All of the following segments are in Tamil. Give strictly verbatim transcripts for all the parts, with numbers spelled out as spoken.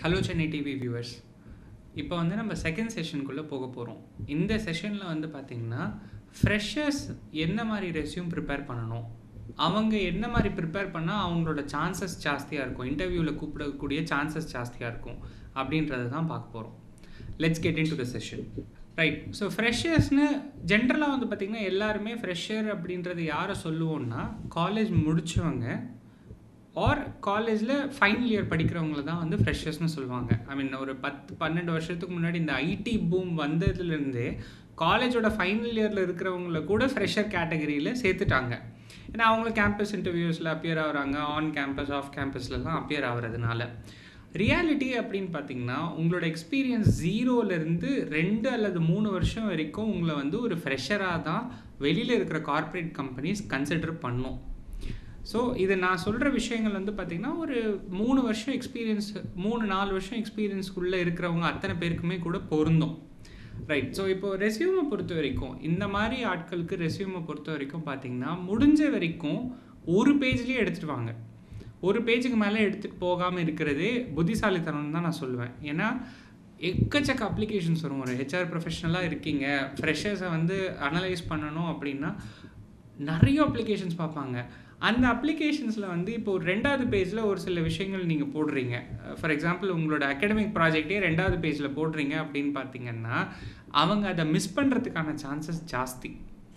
Hello Chennai T V viewers. இப்போ வந்து நம்ம செகண்ட் செஷனுக்குள்ளே போக போகிறோம். இந்த செஷனில் வந்து பார்த்திங்கன்னா ஃப்ரெஷர்ஸ் என்ன மாதிரி ரெஸ்யூம் ப்ரிப்பேர் பண்ணணும், அவங்க என்ன மாதிரி ப்ரிப்பேர் பண்ணால் அவங்களோட சான்சஸ் ஜாஸ்தியாக இருக்கும், இன்டர்வியூவில் கூப்பிடக்கூடிய சான்சஸ் ஜாஸ்தியாக இருக்கும் அப்படின்றத தான் பார்க்க போகிறோம். Let's get into the session. Right. So ஃப்ரெஷர்ஸ்னு ஜென்ரலாக வந்து பார்த்திங்கன்னா எல்லாருமே ஃப்ரெஷர் அப்படின்றது யாரை சொல்லுவோன்னா காலேஜ் முடித்தவங்க ஆர் காலேஜில் ஃபைனல் இயர் படிக்கிறவங்கள தான் வந்து ஃப்ரெஷர்ஸ்னு சொல்லுவாங்க. ஐ மீன் ஒரு பத்து பன்னெண்டு வருஷத்துக்கு முன்னாடி இந்த ஐடி பூம் வந்ததுலேருந்தே காலேஜோட ஃபைனல் இயரில் இருக்கிறவங்கள கூட ஃப்ரெஷர் கேட்டகரியில் சேர்த்துட்டாங்க. ஏன்னா அவங்களும் கேம்பஸ் இன்டர்வியூஸில் அப்பியர் ஆகிறாங்க, ஆன் கேம்பஸ் ஆஃப் கேம்பஸ்லலாம் அப்பியர் ஆகிறதுனால. ரியாலிட்டி அப்படின்னு பார்த்திங்கன்னா உங்களோட எக்ஸ்பீரியன்ஸ் ஜீரோலேருந்து ரெண்டு அல்லது மூணு வருஷம் வரைக்கும் உங்களை வந்து ஒரு ஃப்ரெஷராக தான் வெளியில் இருக்கிற கார்ப்பரேட் கம்பெனிஸ் கன்சிடர் பண்ணும். ஸோ இது நான் சொல்கிற விஷயங்கள் வந்து பார்த்திங்கன்னா ஒரு மூணு வருஷம் எக்ஸ்பீரியன்ஸ் மூணு நாலு வருஷம் எக்ஸ்பீரியன்ஸ்குள்ளே இருக்கிறவங்க அத்தனை பேருக்குமே கூட பொருந்தும். ரைட். ஸோ இப்போது ரெஸ்யூமை பொறுத்த வரைக்கும் இந்த மாதிரி ஆட்களுக்கு ரெஸ்யூமை பொறுத்த வரைக்கும் பார்த்திங்கன்னா முடிஞ்ச வரைக்கும் ஒரு பேஜ்லேயே எடுத்துகிட்டு வாங்க. ஒரு பேஜுக்கு மேலே எடுத்துகிட்டு போகாமல் இருக்கிறதே புத்திசாலித்தனம் தான் நான் சொல்லுவேன். ஏன்னா எக்கச்சக்க அப்ளிகேஷன்ஸ் வரும். ஒரு ஹெச்ஆர் ப்ரொஃபஷனலாக இருக்கீங்க, ஃப்ரெஷர்ஸை வந்து அனலைஸ் பண்ணணும் அப்படின்னா நிறைய அப்ளிகேஷன்ஸ் பார்ப்பாங்க. அந்த அப்ளிகேஷன்ஸில் வந்து இப்போ ஒரு ரெண்டாவது பேஜில் ஒரு சில விஷயங்கள் நீங்கள் போடுறீங்க. ஃபார் எக்ஸாம்பிள் உங்களோட அகாடமிக் ப்ராஜெக்டே ரெண்டாவது பேஜில் போடுறீங்க அப்படின்னு பார்த்தீங்கன்னா அவங்க அதை மிஸ் பண்ணுறதுக்கான சான்சஸ் ஜாஸ்தி.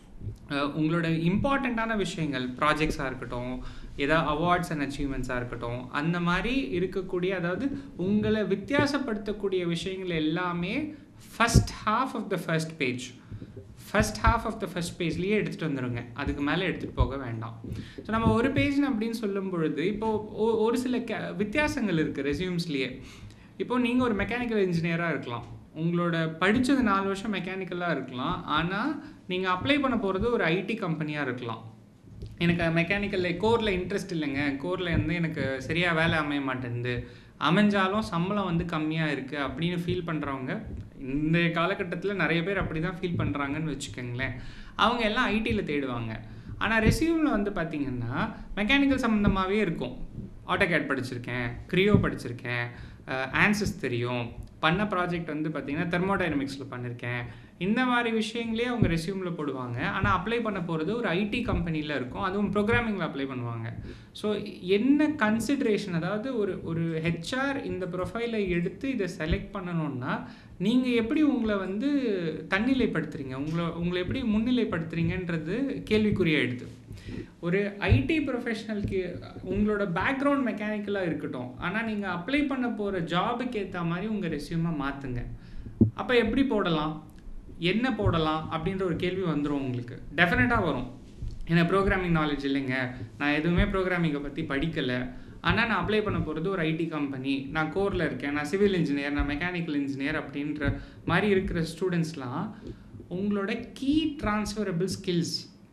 உங்களோட இம்பார்ட்டண்ட்டான விஷயங்கள் ப்ராஜெக்ட்ஸாக இருக்கட்டும், ஏதாவது அவார்ட்ஸ் அண்ட் அச்சீவ்மெண்ட்ஸாக இருக்கட்டும், அந்த மாதிரி இருக்கக்கூடிய அதாவது உங்களை வித்தியாசப்படுத்தக்கூடிய விஷயங்கள் எல்லாமே first half of the first page first half of the first பேஜ்லேயே எடுத்துகிட்டு வந்துடுங்க. அதுக்கு மேலே எடுத்துகிட்டு போக வேண்டாம். ஸோ நம்ம ஒரு பேஜ் அப்படின்னு சொல்லும் பொழுது இப்போது ஒரு சில கே வித்தியாசங்கள் இருக்குது ரெஸ்யூம்ஸ்லேயே. இப்போது நீங்கள் ஒரு மெக்கானிக்கல் இன்ஜினியராக இருக்கலாம், உங்களோட படித்தது நாலு வருஷம் மெக்கானிக்கலாக இருக்கலாம், ஆனால் நீங்கள் அப்ளை பண்ண போகிறது ஒரு ஐடி கம்பெனியாக இருக்கலாம். எனக்கு மெக்கானிக்கலில் கோரில் இன்ட்ரெஸ்ட் இல்லைங்க, கோரில் வந்து எனக்கு சரியாக வேலை அமைய மாட்டேங்குது, அமைஞ்சாலும் சம்பளம் வந்து கம்மியாக இருக்குது அப்படின்னு ஃபீல் பண்ணுறவங்க இந்த காலகட்டத்தில் நிறைய பேர் அப்படி தான் ஃபீல் பண்ணுறாங்கன்னு வச்சுக்கோங்களேன். அவங்க எல்லாம் ஐடியில் தேடுவாங்க. ஆனால் ரெஸ்யூமில் வந்து பார்த்திங்கன்னா மெக்கானிக்கல் சம்மந்தமாகவே இருக்கும். ஆட்டோகேட் படிச்சிருக்கேன், க்ரியோ படிச்சிருக்கேன், ஆன்சஸ் தெரியும், பண்ண ப்ராஜெக்ட் வந்து பார்த்திங்கன்னா தெர்மோடைனமிக்ஸில் பண்ணியிருக்கேன், இந்த மாதிரி விஷயங்களே அவங்க ரெஸ்யூமில் போடுவாங்க. ஆனால் அப்ளை பண்ண போகிறது ஒரு ஐடி கம்பெனியில் இருக்கும், அதுவும் ப்ரோக்ராமிங்கில் அப்ளை பண்ணுவாங்க. ஸோ என்ன கன்சிட்ரேஷன், அதாவது ஒரு ஒரு ஹெச்ஆர் இந்த ப்ரொஃபைலை எடுத்து இதை செலக்ட் பண்ணணுன்னா நீங்கள் எப்படி உங்களை வந்து தன்னிலைப்படுத்துகிறீங்க, உங்களை உங்களை எப்படி முன்னிலைப்படுத்துகிறீங்கன்றது கேள்விக்குறியாயிடுது. ஒரு ஐடி ப்ரொஃபஷனலுக்கு உங்களோட பேக்ரவுண்ட் மெக்கானிக்கலாக இருக்கட்டும், ஆனால் நீங்கள் அப்ளை பண்ண போகிற ஜாபுக்கு ஏற்ற மாதிரி உங்கள் ரெஸ்யூமை மாற்றுங்க. அப்போ எப்படி போடலாம், என்ன போடலாம் அப்படின்ற ஒரு கேள்வி வந்துடும் உங்களுக்கு. டெஃபினட்டாக வரும். ஏன்னா ப்ரோக்ராமிங் நாலேஜ் இல்லைங்க, நான் எதுவுமே ப்ரோக்ராமிங்கை பற்றி படிக்கலை, ஆனால் நான் அப்ளை பண்ண போகிறது ஒரு ஐடி கம்பெனி, நான் கோரில் இருக்கேன், நான் சிவில் இன்ஜினியர், நான் மெக்கானிக்கல் இன்ஜினியர் அப்படின்ற மாதிரி இருக்கிற ஸ்டூடெண்ட்ஸ்லாம் உங்களோட கீ ட்ரான்ஸ்ஃபரபிள் ஸ்கில்ஸ்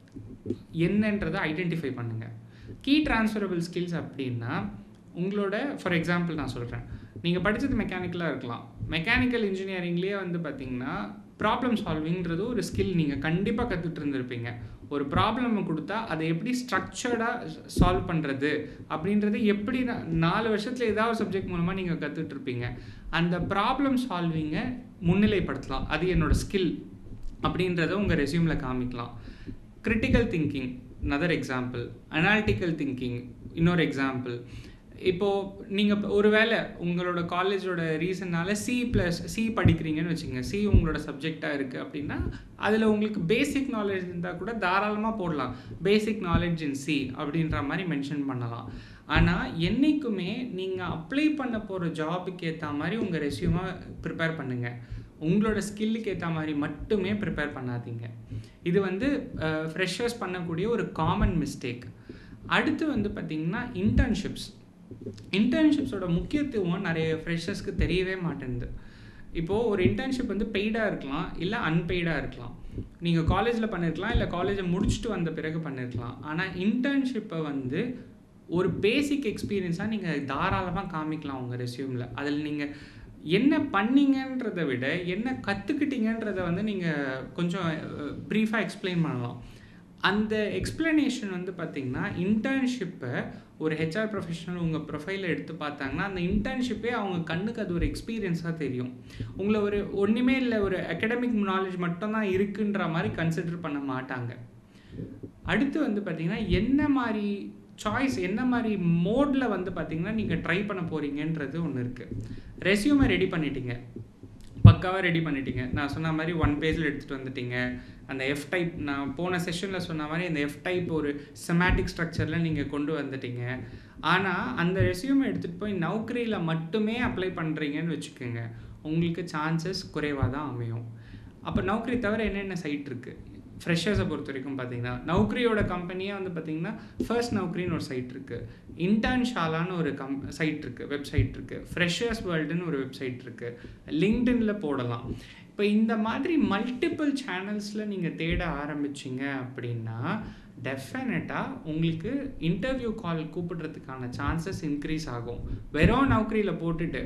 என்னன்றதை ஐடென்டிஃபை பண்ணுங்கள். கீ ட்ரான்ஸ்ஃபரபிள் ஸ்கில்ஸ் அப்படின்னா உங்களோட ஃபார் எக்ஸாம்பிள் நான் சொல்கிறேன், நீங்கள் படித்தது மெக்கானிக்கலாக இருக்கலாம், மெக்கானிக்கல் இன்ஜினியரிங்லேயே வந்து பார்த்திங்கன்னா ப்ராப்ளம் சால்விங்கிறது ஒரு ஸ்கில் நீங்கள் கண்டிப்பாக கற்றுட்டு இருந்திருப்பீங்க. ஒரு ப்ராப்ளம் கொடுத்தா அதை எப்படி ஸ்ட்ரக்சர்டாக சால்வ் பண்ணுறது அப்படின்றது எப்படி நாலு வருஷத்தில் ஏதாவது சப்ஜெக்ட் மூலமாக நீங்கள் கற்றுட்ருப்பீங்க. அந்த ப்ராப்ளம் சால்விங்கை முன்னிலைப்படுத்தலாம், அது என்னோடய ஸ்கில் அப்படின்றத உங்கள் ரெஸ்யூமில் காமிக்கலாம். Critical thinking another example, analytical thinking இன்னொரு எக்ஸாம்பிள். இப்போது நீங்கள் ஒரு வேளை உங்களோட காலேஜோட ரீசனால் சி ப்ளஸ் சி படிக்கிறீங்கன்னு வச்சுக்கோங்க, சி உங்களோட சப்ஜெக்டாக இருக்குது அப்படின்னா அதில் உங்களுக்கு பேசிக் நாலேஜ் இருந்தால் கூட தாராளமாக போடலாம், பேசிக் நாலேஜ் இன் சி அப்படின்ற மாதிரி மென்ஷன் பண்ணலாம். ஆனால் என்றைக்குமே நீங்கள் அப்ளை பண்ண போகிற ஜாபுக்கு ஏற்ற மாதிரி உங்கள் ரெஸ்யூமை ப்ரிப்பேர் பண்ணுங்கள், உங்களோட ஸ்கில்லுக்கு ஏற்ற மாதிரி மட்டுமே ப்ரிப்பேர் பண்ணாதீங்க. இது வந்து ஃப்ரெஷர்ஸ் பண்ணக்கூடிய ஒரு காமன் மிஸ்டேக். அடுத்து வந்து பார்த்திங்கன்னா இன்டர்ன்ஷிப்ஸ். இன்டர்ன்ஷிப்ஸோட முக்கியத்துவம் நிறைய ஃப்ரெஷர்ஸ்க்கு தெரியவே மாட்டேங்குது. இப்போது ஒரு இன்டர்ன்ஷிப் வந்து பெய்டாக இருக்கலாம், இல்லை அன்பெய்டாக இருக்கலாம். நீங்கள் காலேஜில் பண்ணியிருக்கலாம், இல்லை காலேஜை முடிச்சுட்டு வந்த பிறகு பண்ணியிருக்கலாம். ஆனால் இன்டர்ன்ஷிப்பை வந்து ஒரு பேசிக் எக்ஸ்பீரியன்ஸாக நீங்கள் தாராளமாக காமிக்கலாம் உங்கள் ரெஸ்யூமில். அதில் நீங்கள் என்ன பண்ணீங்கன்றதை விட என்ன கற்றுக்கிட்டீங்கன்றதை வந்து நீங்கள் கொஞ்சம் ப்ரீஃபாக எக்ஸ்பிளைன் பண்ணலாம். அந்த எக்ஸ்ப்ளனேஷன் வந்து பார்த்தீங்கன்னா, இன்டர்ன்ஷிப்பை ஒரு ஹெச்ஆர் ப்ரொஃபஷனல் உங்கள் ப்ரொஃபைலில் எடுத்து பார்த்தாங்கன்னா, அந்த இன்டர்ன்ஷிப்பே அவங்க கண்ணுக்கு அது ஒரு எக்ஸ்பீரியன்ஸாக தெரியும். உங்களை ஒரு ஒன்றுமே இல்லை, ஒரு அகடமிக் நாலேஜ் மட்டும்தான் இருக்குன்ற மாதிரி கன்சிடர் பண்ண மாட்டாங்க. அடுத்து வந்து பார்த்தீங்கன்னா, என்ன மாதிரி சாய்ஸ், என்ன மாதிரி மோடில் வந்து பார்த்தீங்கன்னா நீங்கள் ட்ரை பண்ண போகிறீங்கன்றது ஒன்று இருக்குது. ரெஸ்யூமை ரெடி பண்ணிட்டீங்க, பக்காவாக ரெடி பண்ணிட்டீங்க. நான் சொன்ன மாதிரி ஒன் பேஜில் எடுத்துகிட்டு வந்துட்டீங்க. அந்த எஃப் டைப், நான் போன செஷனில் சொன்ன மாதிரி அந்த எஃப் டைப் ஒரு செமேட்டிக் ஸ்ட்ரக்சரில் நீங்கள் கொண்டு வந்துட்டீங்க. ஆனால் அந்த ரெஸ்யூமை எடுத்துகிட்டு போய் நௌக்கரியில் மட்டுமே அப்ளை பண்ணுறீங்கன்னு வச்சுக்கோங்க, உங்களுக்கு சான்சஸ் குறைவாக தான் அமையும். அப்போ நௌக்கரி தவிர என்னென்ன சைட் இருக்குது? ஃப்ரெஷர்ஸை பொறுத்த வரைக்கும் பார்த்தீங்கன்னா, நௌக்கரியோட கம்பெனியே வந்து பார்த்தீங்கன்னா ஃபர்ஸ்ட் நௌக்கரின்னு ஒரு சைட் இருக்குது, இன்டர்ன்ஷாலான்னு ஒரு கம் சைட் இருக்குது, வெப்சைட் இருக்குது, ஃப்ரெஷர்ஸ் வேர்ல்டுன்னு ஒரு வெப்சைட் இருக்குது, லிங்க்டின்ல போடலாம். இப்போ இந்த மாதிரி மல்டிபிள் சேனல்ஸில் நீங்கள் தேட ஆரம்பிச்சிங்க அப்படின்னா டெஃபினட்டாக உங்களுக்கு இன்டர்வியூ கால் கூப்பிடுறதுக்கான சான்சஸ் இன்க்ரீஸ் ஆகும். வெறும் நௌக்கரியில் போட்டுட்டு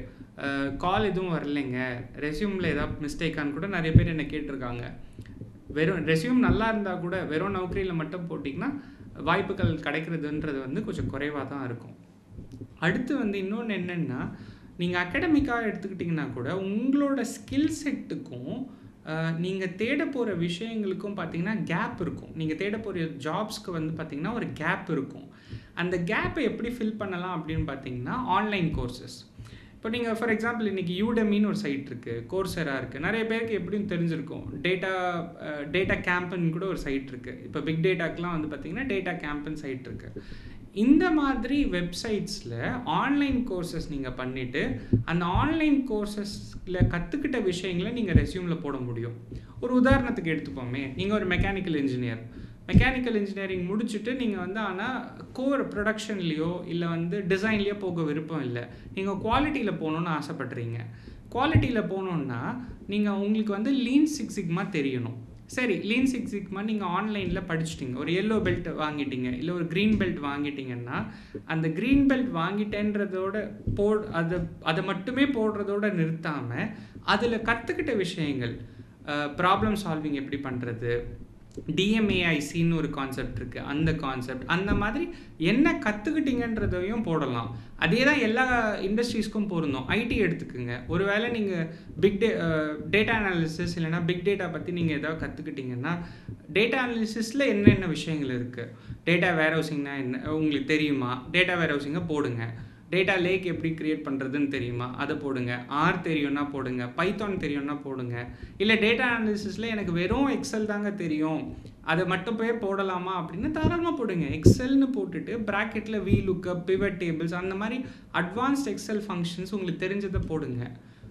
கால் எதுவும் வரலைங்க, ரெஸ்யூமில் ஏதாவது மிஸ்டேக்கான்னு கூட நிறைய பேர் என்னை கேட்டிருக்காங்க. வெறும் ரெஸ்யூம் நல்லா இருந்தால் கூட வெறும் நௌக்கரியில் மட்டும் போட்டிங்கன்னா வாய்ப்புகள் கிடைக்கிறதுன்றது வந்து கொஞ்சம் குறைவாக தான் இருக்கும். அடுத்து வந்து இன்னொன்று என்னென்னா, நீங்கள் அகடமிக்காக எடுத்துக்கிட்டிங்கன்னா கூட உங்களோட ஸ்கில் செட்டுக்கும் நீங்கள் தேட போகிற விஷயங்களுக்கும் பார்த்தீங்கன்னா கேப் இருக்கும். நீங்கள் தேட போகிற ஜாப்ஸ்க்கு வந்து பார்த்திங்கன்னா ஒரு கேப் இருக்கும். அந்த கேப்பை எப்படி ஃபில் பண்ணலாம் அப்படின்னு பார்த்தீங்கன்னா ஆன்லைன் கோர்சஸ். இப்போ நீங்கள் ஃபார் எக்ஸாம்பிள் இன்றைக்கி யூடெமின்னு ஒரு சைட் இருக்குது, கோர்செரா இருக்குது, நிறைய பேருக்கு எப்படியும் தெரிஞ்சிருக்கும். டேட்டா டேட்டா கேம்புன்னு கூட ஒரு சைட் இருக்குது. இப்போ பிக் டேட்டாக்கெலாம் வந்து பார்த்திங்கன்னா டேட்டா கேம்புன்னு சைட் இருக்குது. இந்த மாதிரி வெப்சைட்ஸில் ஆன்லைன் கோர்சஸ் நீங்கள் பண்ணிவிட்டு அந்த ஆன்லைன் கோர்சஸில் கற்றுக்கிட்ட விஷயங்களை நீங்கள் ரெஸ்யூமில் போட முடியும். ஒரு உதாரணத்துக்கு எடுத்துப்போமே, நீங்கள் ஒரு மெக்கானிக்கல் இன்ஜினியர், மெக்கானிக்கல் இன்ஜினியரிங் முடிச்சுட்டு நீங்கள் வந்து ஆனால் கோர் ப்ரொடக்ஷன்லேயோ இல்லை வந்து டிசைன்லேயோ போக விருப்பம் இல்லை, நீங்கள் குவாலிட்டியில் போகணுன்னு ஆசைப்பட்றீங்க. குவாலிட்டியில் போகணுன்னா நீங்கள் உங்களுக்கு வந்து லீன் சிக்ஸ் சிக்மா தெரியணும். சரி, லீன் சிக்ஸ் சிக்மா நீங்கள் ஆன்லைனில் படிச்சுட்டிங்க, ஒரு எல்லோ பெல்ட் வாங்கிட்டீங்க இல்லை ஒரு க்ரீன் பெல்ட் வாங்கிட்டீங்கன்னா அந்த க்ரீன் பெல்ட் வாங்கிட்டேன்றதோட போ அதை அதை மட்டுமே போடுறதோடு நிறுத்தாமல் அதில் கற்றுக்கிட்ட விஷயங்கள், ப்ராப்ளம் சால்விங் எப்படி பண்ணுறது, டிஎம்ஏஐசின்னு ஒரு கான்செப்ட் இருக்குது, அந்த கான்செப்ட், அந்த மாதிரி என்ன கற்றுக்கிட்டீங்கன்றதையும் போடலாம். அதே தான் எல்லா இண்டஸ்ட்ரீஸ்க்கும் பொருந்தும். ஐடி எடுத்துக்குங்க, ஒருவேளை நீங்கள் பிக் டே டேட்டா அனாலிசிஸ் இல்லைனா பிக் டேட்டா பற்றி நீங்கள் எதாவது கற்றுக்கிட்டிங்கன்னா டேட்டா அனாலிசிஸில் என்னென்ன விஷயங்கள் இருக்குது, டேட்டா வேர் ஹவுசிங்னா என்ன உங்களுக்கு தெரியுமா, டேட்டா வேர் ஹவுசிங்கை போடுங்க. டேட்டா லேக் எப்படி க்ரியேட் பண்ணுறதுன்னு தெரியுமா, அதை போடுங்க. ஆர் தெரியும்னா போடுங்க, பைத்தான் தெரியும்னா போடுங்க. இல்லை டேட்டா அனாலிசிஸில் எனக்கு வெறும் எக்ஸல் தாங்க தெரியும், அதை மட்டும் போய் போடலாமா அப்படின்னு தாராளமாக போடுங்க. எக்ஸல்னு போட்டுட்டு ப்ராக்கெட்டில் வி லுக்கப், பிவட் டேபிள்ஸ், அந்த மாதிரி அட்வான்ஸ்ட் எக்ஸல் ஃபங்க்ஷன்ஸ் உங்களுக்கு தெரிஞ்சதை போடுங்க.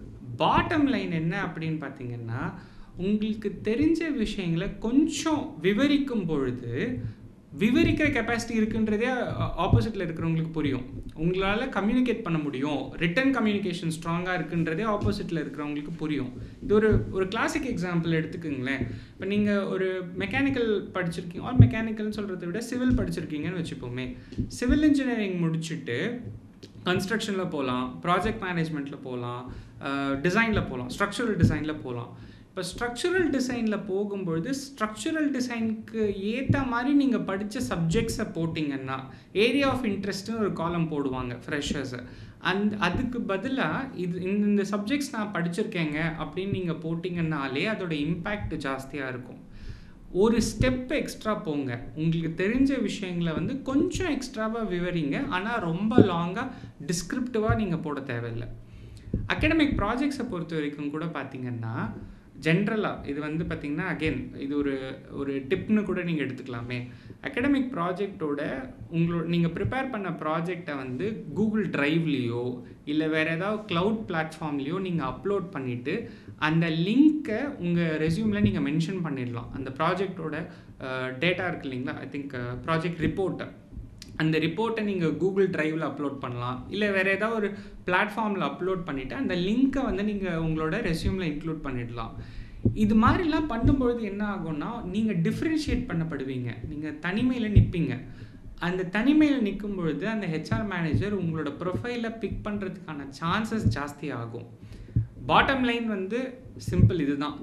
பாட்டம் லைன் என்ன அப்படின்னு பார்த்தீங்கன்னா, உங்களுக்கு தெரிஞ்ச விஷயங்களை கொஞ்சம் விவரிக்கும் பொழுது விவரிக்கிற கெப்பாசிட்டி இருக்குன்றதே ஆப்போசிட்டில் இருக்கிறவங்களுக்கு புரியும். உங்களால் கம்யூனிகேட் பண்ண முடியும், ரிட்டன் கம்யூனிகேஷன் ஸ்ட்ராங்காக இருக்குன்றதே ஆப்போசிட்டில் இருக்கிறவங்களுக்கு புரியும். இது ஒரு ஒரு கிளாசிக் எக்ஸாம்பிள் எடுத்துக்கோங்களேன். இப்போ நீங்கள் ஒரு மெக்கானிக்கல் படிச்சிருக்கீங்க, ஆர் மெக்கானிக்கல்னு சொல்கிறத விட சிவில் படிச்சிருக்கீங்கன்னு வச்சுப்போமே. சிவில் இன்ஜினியரிங் முடிச்சுட்டு கன்ஸ்ட்ரக்ஷனில் போகலாம், ப்ராஜெக்ட் மேனேஜ்மெண்ட்டில் போகலாம், டிசைனில் போகலாம், ஸ்ட்ரக்சரல் டிசைனில் போகலாம். இப்போ ஸ்ட்ரக்சரல் டிசைனில் போகும்பொழுது ஸ்ட்ரக்சரல் டிசைனுக்கு ஏற்ற மாதிரி நீங்கள் படித்த சப்ஜெக்ட்ஸை போட்டிங்கன்னா ஏரியா ஆஃப் இன்ட்ரெஸ்ட்னு ஒரு காலம் போடுவாங்க ஃப்ரெஷர்ஸை. அந் அதுக்கு பதிலாக இது இந்த சப்ஜெக்ட்ஸ் நான் படிச்சிருக்கேங்க அப்படின்னு நீங்கள் போட்டிங்கன்னாலே அதோட இம்பேக்ட் ஜாஸ்தியாக இருக்கும். ஒரு ஸ்டெப் எக்ஸ்ட்ரா போங்க, உங்களுக்கு தெரிஞ்ச விஷயங்களை வந்து கொஞ்சம் எக்ஸ்ட்ராவாக விவரிங்க, ஆனால் ரொம்ப லாங்காக டிஸ்கிரிப்டிவாக நீங்கள் போட தேவையில்லை. அகடமிக் ப்ராஜெக்ட்ஸை பொறுத்த வரைக்கும் கூட பார்த்திங்கன்னா ஜென்ரலாக இது வந்து பார்த்திங்கன்னா அகெயின் இது ஒரு ஒரு டிப்னு கூட நீங்கள் எடுத்துக்கலாமே. அகடமிக் ப்ராஜெக்டோட உங்களோட நீங்கள் ப்ரிப்பேர் பண்ண ப்ராஜெக்டை வந்து கூகுள் ட்ரைவ்லேயோ இல்லை வேறு ஏதாவது க்ளவுட் பிளாட்ஃபார்ம்லேயோ நீங்கள் அப்லோட் பண்ணிவிட்டு அந்த லிங்க்கை உங்கள் ரெஸ்யூமில் நீங்கள் மென்ஷன் பண்ணிடலாம். அந்த ப்ராஜெக்டோட டேட்டா இருக்குது இல்லைங்களா, ஐ திங்க் ப்ராஜெக்ட் ரிப்போர்ட்டை, அந்த ரிப்போர்ட்டை நீங்கள் கூகுள் ட்ரைவில் அப்லோட் பண்ணலாம், இல்லை வேறு ஏதாவது ஒரு பிளாட்ஃபார்மில் அப்லோட் பண்ணிவிட்டு அந்த லிங்க்கை வந்து நீங்கள் உங்களோட ரெஸ்யூமில் இன்க்ளூட் பண்ணிடலாம். இது மாதிரிலாம் பண்ணும்பொழுது என்ன ஆகும்னா நீங்கள் டிஃப்ரென்ஷியேட் பண்ணப்படுவீங்க, நீங்கள் தனிமையில் நிற்பீங்க. அந்த தனிமையில் நிற்கும் பொழுது அந்த ஹெச்ஆர் மேனேஜர் உங்களோட ப்ரொஃபைலை பிக் பண்ணுறதுக்கான சான்சஸ் ஜாஸ்தி ஆகும். பாட்டம் லைன் வந்து சிம்பிள் இதுதான்.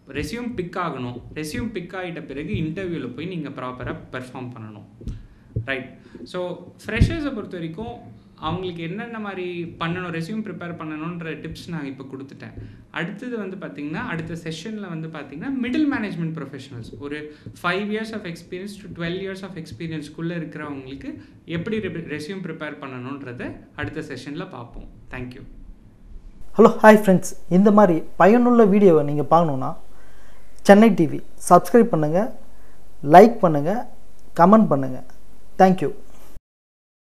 ரெஸ்யூம் பிக் ஆகணும். ரெஸ்யூம் பிக் ஆகிட்ட பிறகு இன்டர்வியூவில் போய் நீங்கள் ப்ராப்பராக பெர்ஃபார்ம் பண்ணணும். ரைட். ஸோ ஃப்ரெஷர்ஸை பொறுத்த வரைக்கும் அவங்களுக்கு என்னென்ன மாதிரி பண்ணணும், ரெஸ்யூம் ப்ரிப்பேர் பண்ணணுன்ற டிப்ஸ் நான் இப்போ கொடுத்துட்டேன். அடுத்தது வந்து பார்த்திங்கன்னா அடுத்த செஷனில் வந்து பார்த்திங்கன்னா மிடில் மேனேஜ்மெண்ட் ப்ரொஃபஷனல்ஸ் ஒரு five years of experience to twelve years of எக்ஸ்பீரியன்ஸ்குள்ளே இருக்கிறவங்களுக்கு எப்படி ரெஸ்யூம் ப்ரிப்பேர் பண்ணணுன்றதை அடுத்த செஷனில் பார்ப்போம். தேங்க்யூ. ஹலோ ஹாய் ஃப்ரெண்ட்ஸ், இந்த மாதிரி பயனுள்ள வீடியோவை நீங்கள் பார்க்கணுன்னா சென்னை டிவி சப்ஸ்கிரைப் பண்ணுங்கள், லைக் பண்ணுங்கள், கமெண்ட் பண்ணுங்கள். தேங்க்யூ.